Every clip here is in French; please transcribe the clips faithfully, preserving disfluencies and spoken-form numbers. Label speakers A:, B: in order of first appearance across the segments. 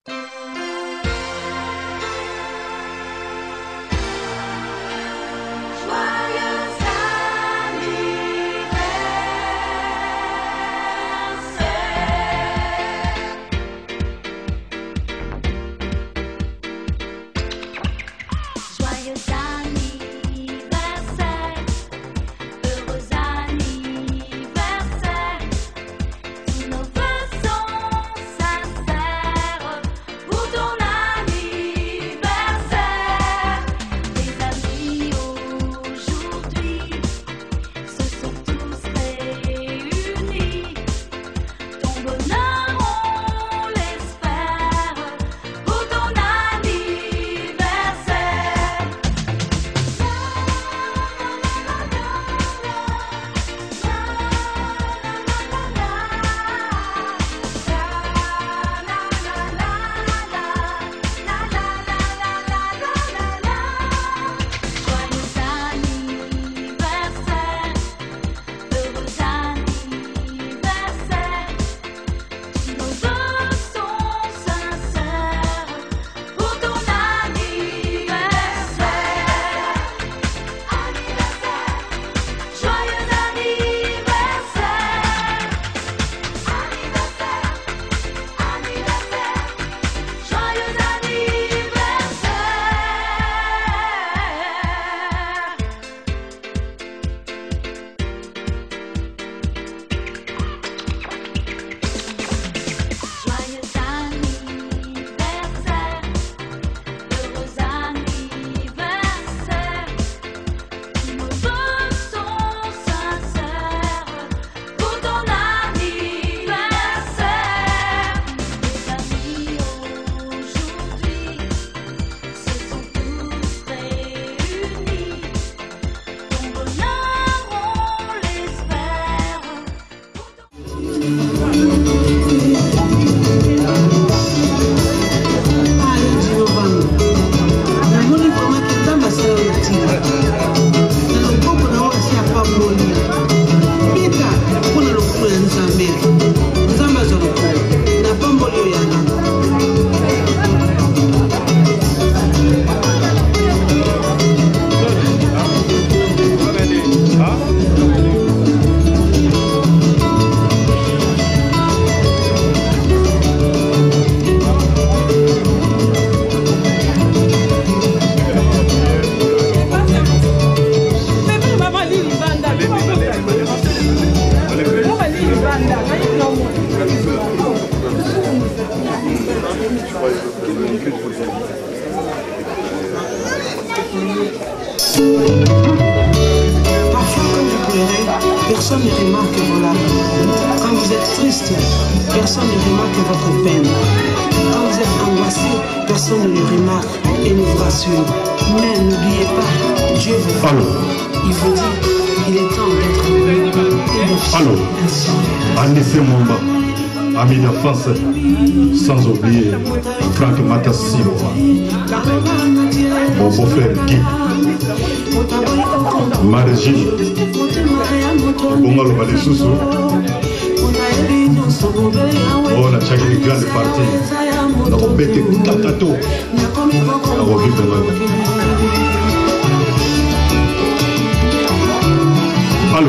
A: Personne ne remarque vos larmes. Quand vous êtes triste, personne ne remarque votre peine. Quand vous êtes angoissé, personne ne le remarque et ne vous rassure. Mais n'oubliez pas, Dieu vous parle. Il vous dit, il est temps d'être
B: Allô, Anissé Mwamba, ami d'enfance, sans oublier Franck Matassimo, mon beau-frère Guy, Marégine, Bongalo Badesoussou, on a chaque une grande partie, on a embêté Tatato, on a revu de même. Allô.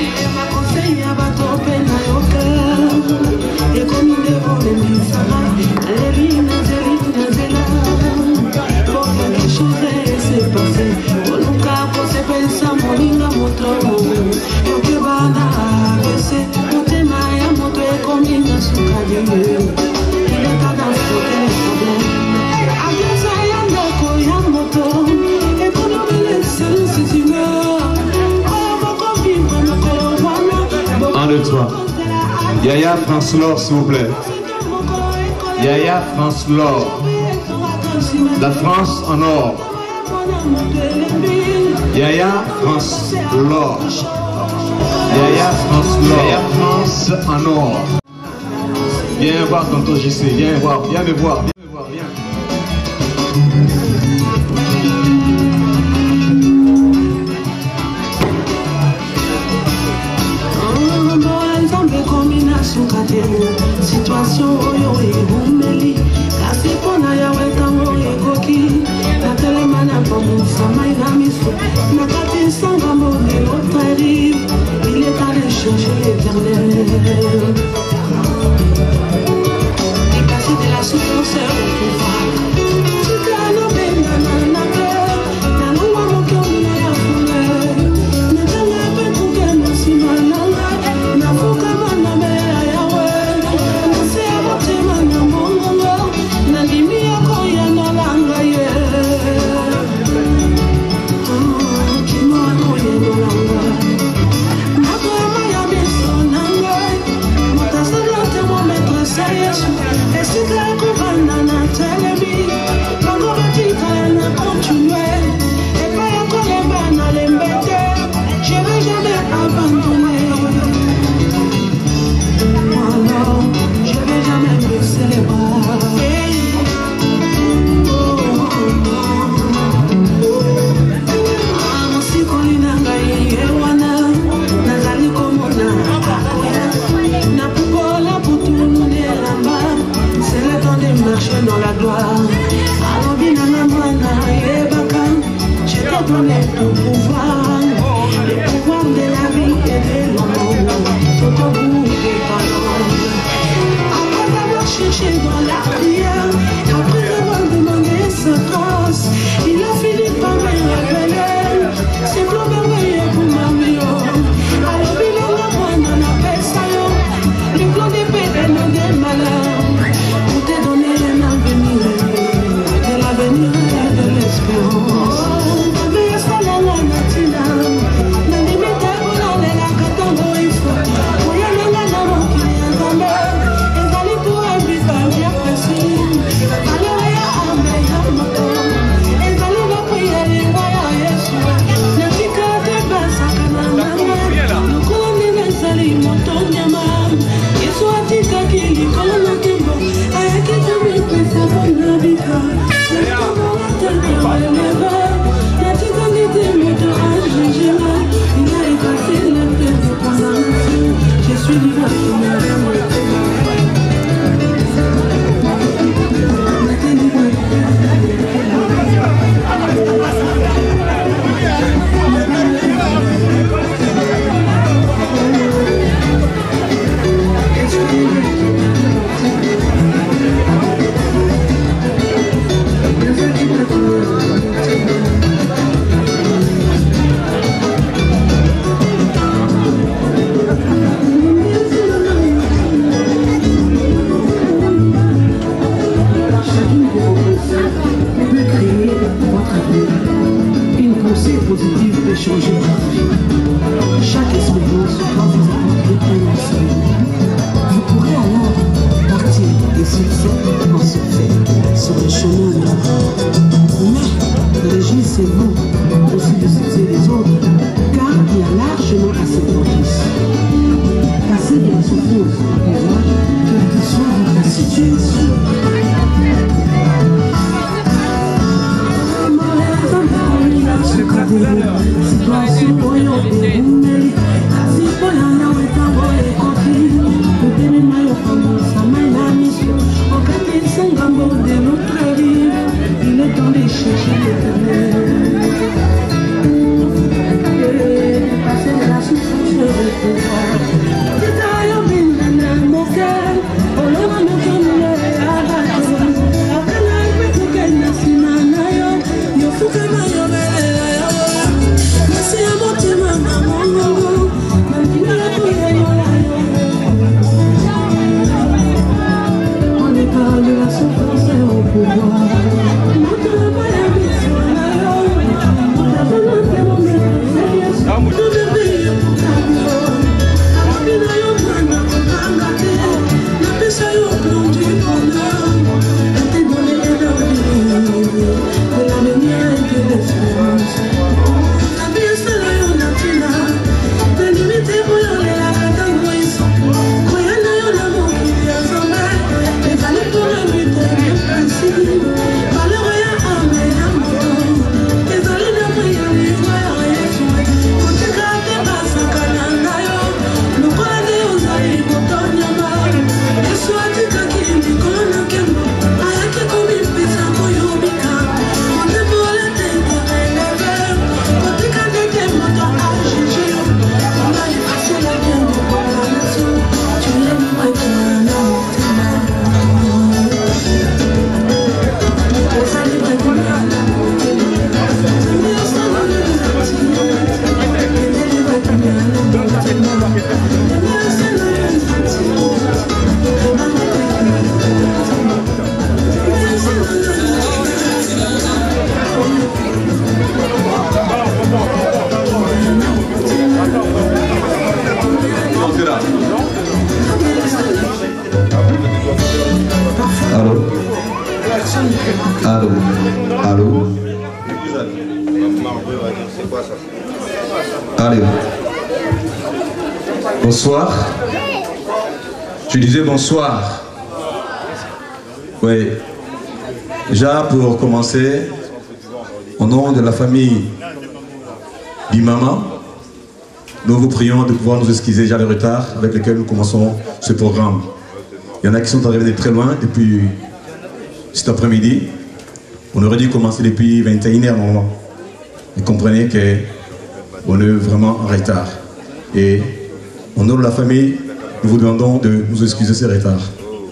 C: Un, deux, trois. Yaya France Laure, s'il vous plaît. Yaya France Laure. La France en or. Yaya France Laure. Yaya France Laure. Yaya France en or. Viens voir tonton J C. Viens voir. Viens me voir. Viens me voir. Viens.
A: Situation oyo ebumeli kasi connaît ton pouvoir, le pouvoir de la vie et de l'amour, sont au bout des paroles. Après avoir cherché dans la prière, après avoir demandé sa grâce, il a fini par me révéler ses plans merveilleux pour ma vie. Alors il est là, moi, on appelle ça le plan de paix et non de malheur, pour te donner un avenir, de l'avenir et de l'espérance.
D: Allô, allô. Allez. Bonsoir. Je disais bonsoir. Oui. Déjà, pour commencer, au nom de la famille Bimama, nous vous prions de pouvoir nous excuser déjà le retard avec lequel nous commençons ce programme. Il y en a qui sont arrivés de très loin depuis cet après-midi. On aurait dû commencer depuis vingt et une heures normalement. Et comprenez qu'on est vraiment en retard. Et au nom de la famille, nous vous demandons de nous excuser ces retards.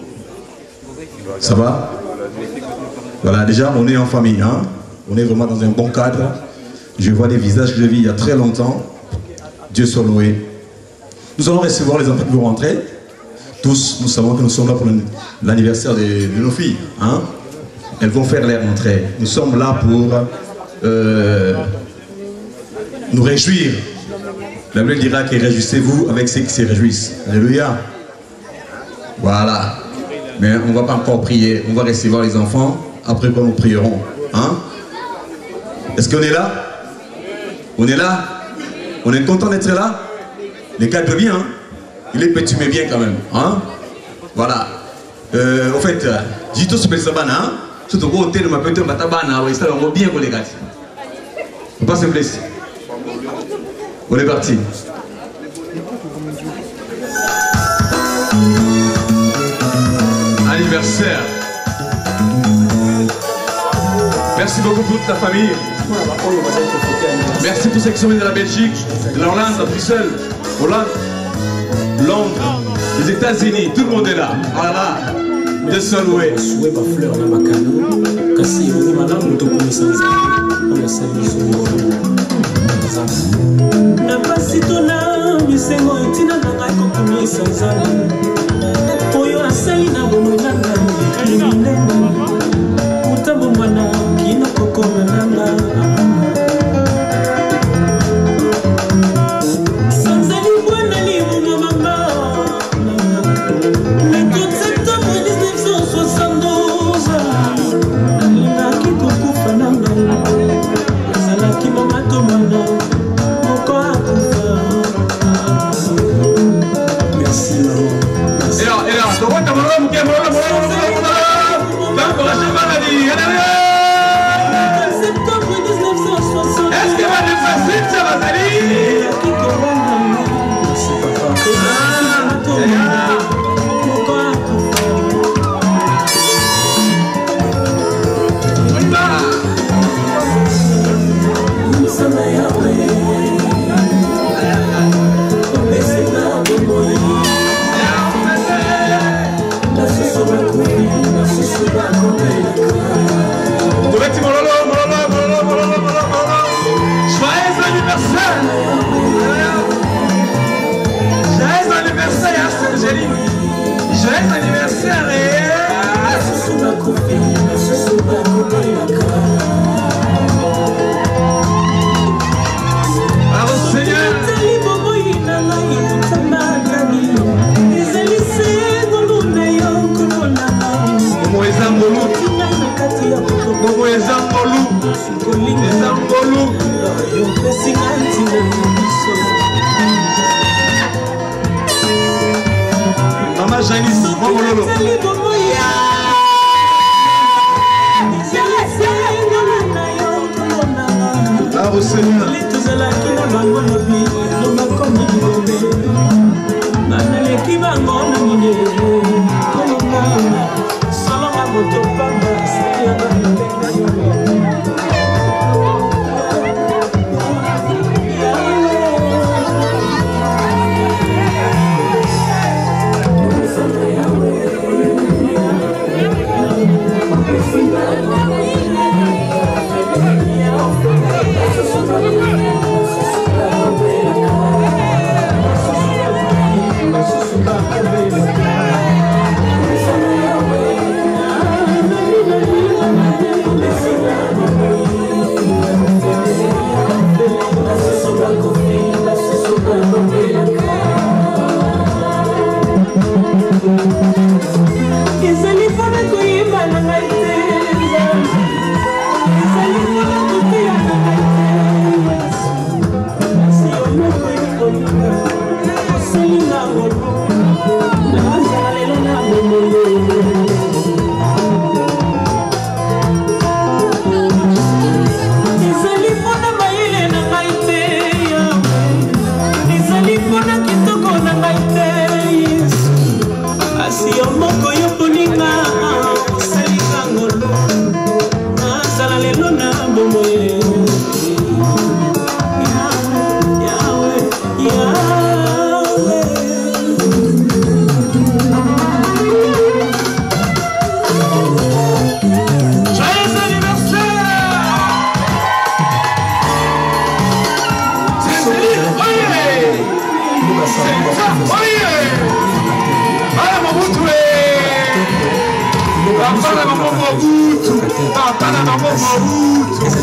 D: Ça va? Voilà, déjà on est en famille, hein? On est vraiment dans un bon cadre. Je vois des visages que j'ai vus il y a très longtemps. Dieu soit loué. Nous allons recevoir les enfants qui vont rentrer. Tous, nous savons que nous sommes là pour l'anniversaire de, de nos filles, hein? Elles vont faire leur entrée. Nous sommes là pour euh, nous réjouir. La Bible dira que réjouissez-vous avec ceux qui se réjouissent. Alléluia. Voilà. Mais on ne va pas encore prier. On va recevoir les enfants. Après quoi nous prierons. Hein? Est-ce qu'on est là? On est là? On est content d'être là? Les cadres bien. Hein? Il est petit mais bien quand même. Hein? Voilà. Euh, au fait, Jito Super Sabana, hein? Surtout au hôtel, ma petite batabana, ça va bien pour les gars. On passe un place. On est parti. Anniversaire. Merci beaucoup pour toute ta famille. Merci pour ceux qui sont venus de la Belgique, de l'Irlande, de Bruxelles, Hollande, Londres, les États-Unis, tout le monde est là. Voilà. De Solway. Mama Janice, Mama Lolo. Ah, au Seigneur.
E: Thank you.
C: Papa na maman Mobutu. Papa na maman Mobutu. Est-ce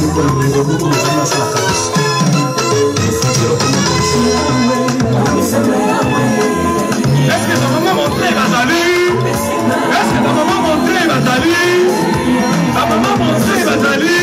C: que ta maman montré Bazali? Est-ce que ta maman montré Bazali? Ta maman montré Bazali?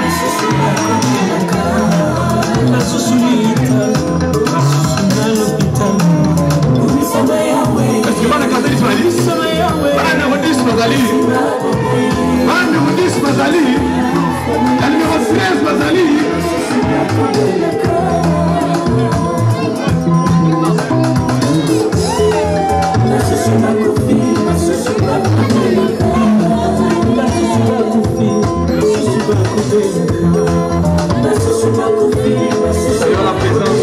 C: Est-ce que Bana Kazali Swali? Bana Wadis Bazali? Bana Wadis Bazali? La numéro treize Bazali? Salut la présence.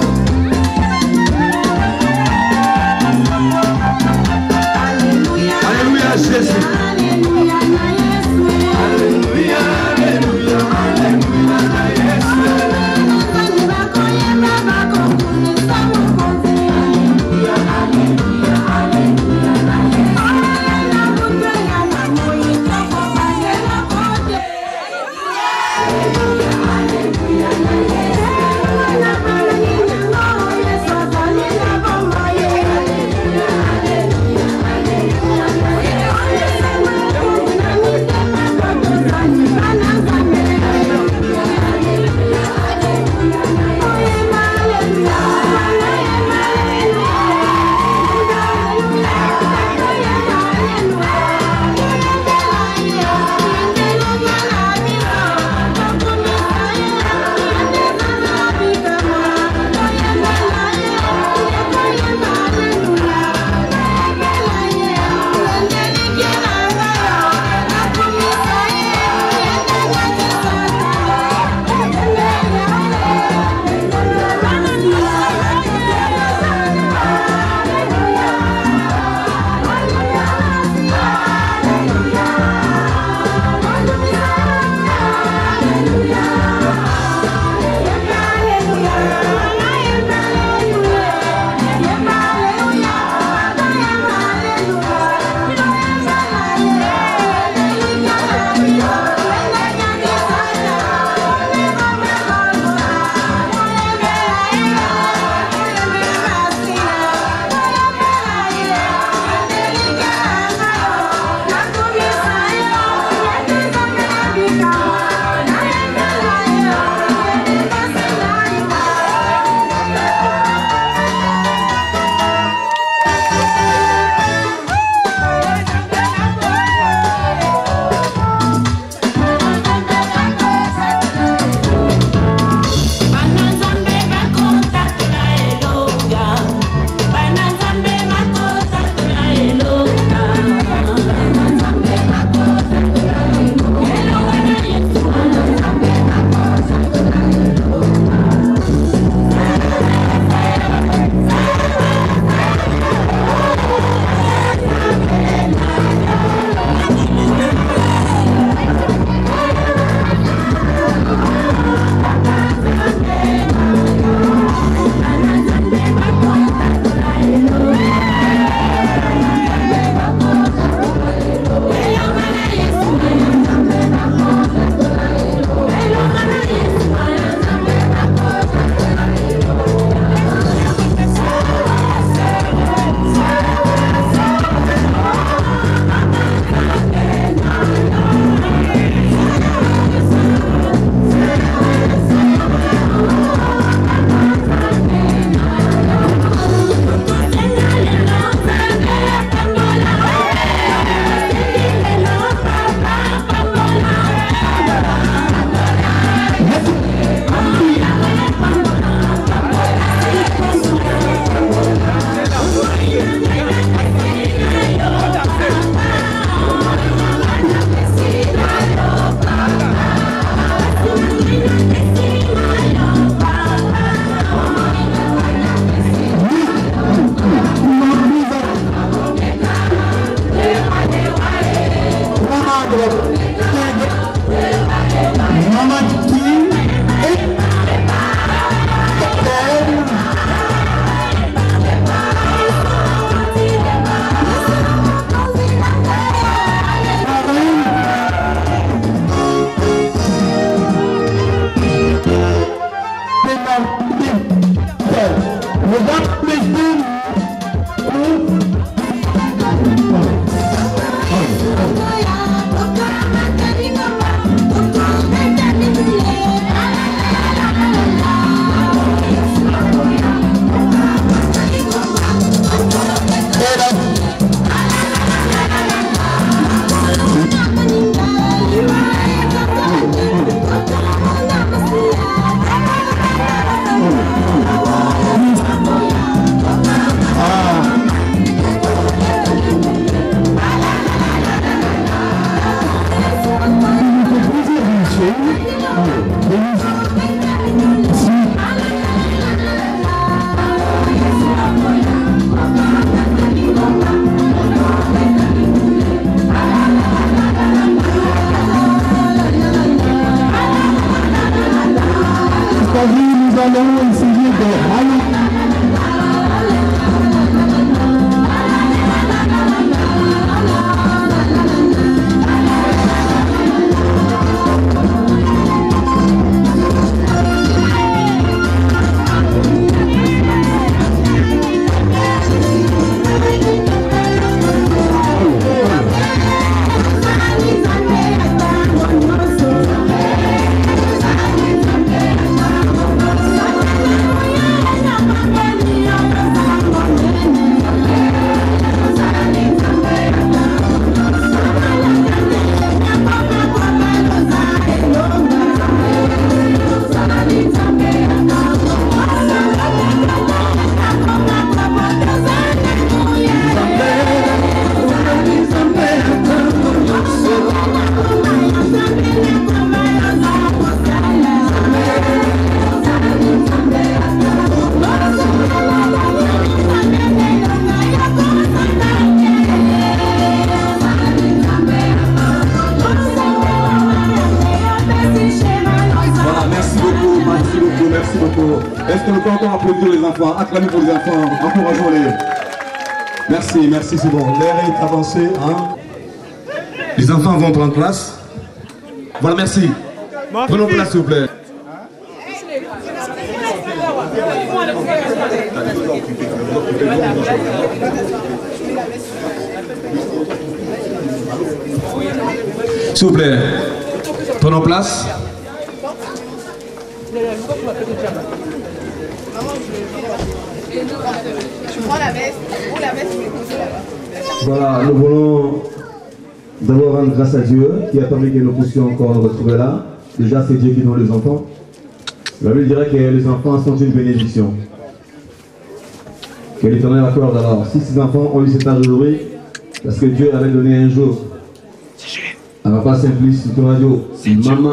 C: Alléluia. Merci, merci, c'est bon. L'air est avancé. Hein? Les enfants vont prendre place. Voilà, merci. Prenons place, s'il vous plaît. S'il vous plaît, prenons place.
E: Voilà, nous voulons d'abord rendre grâce à Dieu qui a permis que nous puissions encore nous retrouver là. Déjà, c'est Dieu qui donne les enfants. La Bible dirait que les enfants sont une bénédiction. Que l'Éternel accorde alors. Si ces enfants ont eu cet âge aujourd'hui, parce que Dieu avait donné un jour à Papa Simplice, sur radio, maman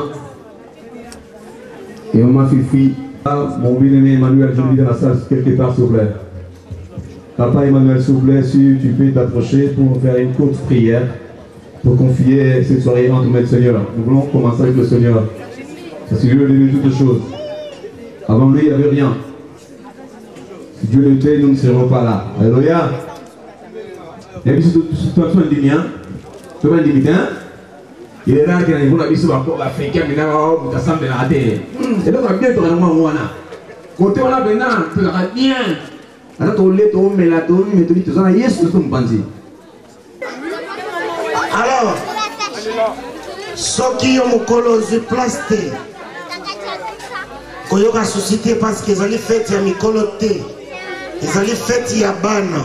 E: et maman Fifi, mon bien-aimé Emmanuel, je vis dans la salle quelque part, s'il vous plaît. Papa Emmanuel, s'il vous plaît, si tu peux t'approcher pour faire une courte prière, pour confier cette soirée entre nous et le Seigneur. Nous voulons commencer avec le Seigneur. Parce que Dieu a donné toutes choses. Avant lui, il n'y avait rien. Si Dieu l'était, nous ne serons pas là. Alléluia. Et puis, si tu as besoin de mien, tu as besoin de mien, il est rare qu'il y ait un avis encore africain, mais là, tu as semblé la terre. Et donc, on a bien de vraiment. Côté, on a bien, tu as bien. Alors, tu as l'air, tu as mélatone, mais tu dis, tu as yes, tu as pensé.
F: Alors, ceux qui ont mokolo ze plasté, qu'on y a suscité parce qu'ils allaient faire ya mikolo té, ils allaient faire ya bana.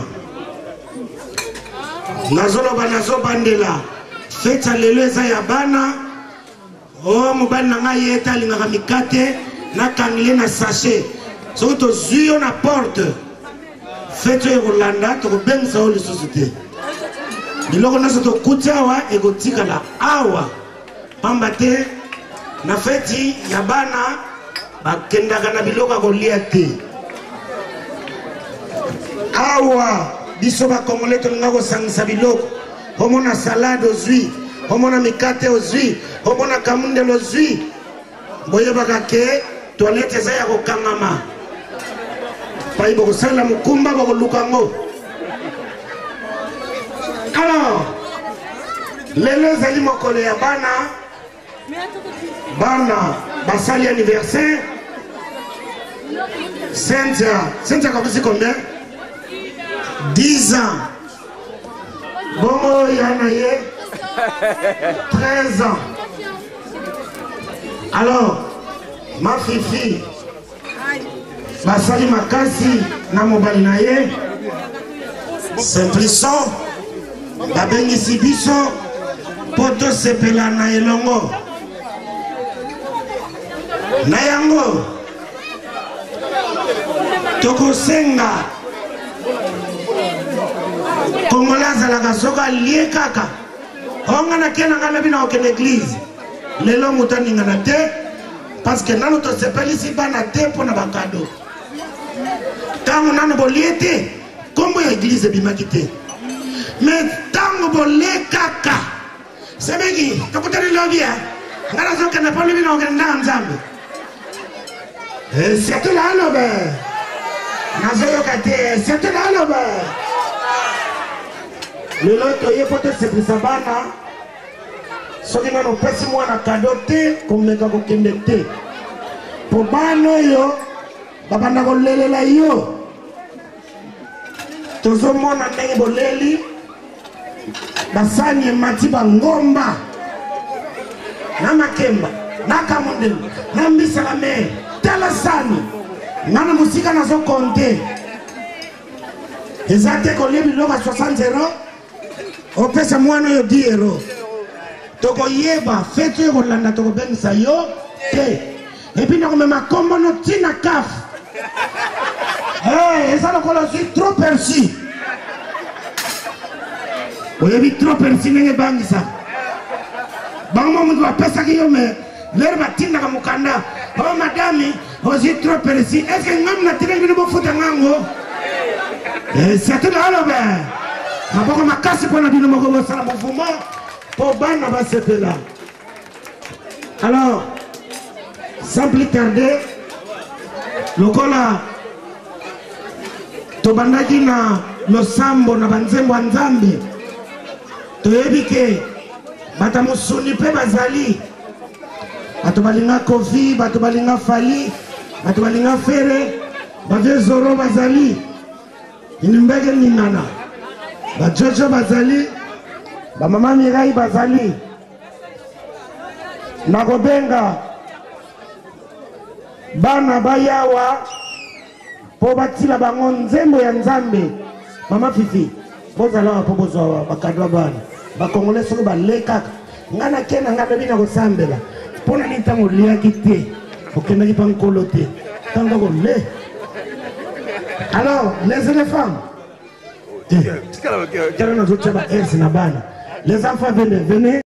F: Nazolo banazo bandela, fait ya lelo eza ya bana. Oh mobali na ngai yeta lingaka mikate na kangile na sachet. Soki tozwi yo na porte, fait ya Rolanda to bengisa o le société. Biloko naso to kutawa egotika la awa pamba te na feti ya bana bakendaka na biloko kolia te awa biso bakongole tolinga kosangisa biloko omona salade ozwi omona mikate ozwi omona kamundelo ozwi boyebaka ke toilette eza ya kokangama pai bokosalela mokumba bokoluka ngo. Alors, lelo ezali mokolo ya bana bana basali anniversaire. Cynthia, Cynthia kabisi combien? dix ans. Bongo yana ye treize ans. Alors, ma fifi basali makasi na mobali na ye Simplisson babengisi biso po tosepela na elongo na yango tokosenga kongola azalaka soki alie kaka onga na ke nanga lobi na okende eglize lelo moto aningana te parce que nano tosepelisi bana te mpo na bakado ntango nano bolie te kombo ya eglize ebimaki te. Mais tango bolé kaka sebeki tokutani lobia ngana zoka na poli bino ngenda nzambe eh c'est là lobe nazo kate c'est là lobe le loto yepote c'est pour sabana soki ngano pesi mwana kado te komeka ko kende te po bano yo babanda ko lelela yo tozo mona ndenge boleli basani emati bangomba na makemba na kamundelu na mbisaka me tala sani ngana musika nazo konte eza te kolia biloko soixante euro opesa mwana oyo dix euro tokoyeba fete oyo kolanda tokobengisa yo te epi nakomema kombo no ntina kafe eza lokola ozwi trop perçu oyebi trop perçu ndenge bangisa bango moto bapesaki yo me lero batindaka mokanda o madami ozwi trop perçu est ce que ngam natinaki bino bofuta ngango setuna alobe maboko makasi mpona bino moko bosala movumo mpo bana basepela. Alors sans plus tarder lokola tobandaki na losambo na banzembo ya nzambe toyebi ke bato mosuni mpe bazali bato balinga kofi bato balinga fali bato balinga fere bavie zoro bazali inimbege ningana bajojo bazali bamama mirai bazali nakobenga bana bayawa po batila bango nzembo ya nzambe mama fifi bozala po bozwa bakadwa bana bakongole soko balekaka ngana kena ngana bina kosambela pona ni ntango liaki te okendaki mpa nkolo te ntango kole alors les éléphants eh, tala nazotia ba ers na bana les enfants venez venez